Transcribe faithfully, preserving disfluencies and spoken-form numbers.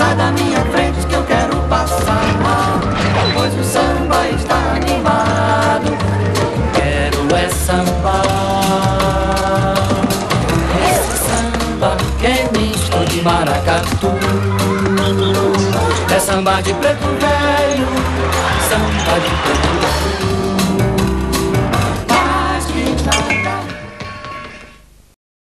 sai da minha frente que eu quero passar, pois o samba está animado. Quero é sambar. Esse samba que é misto de maracatu, é samba de preto velho, samba de preto velho.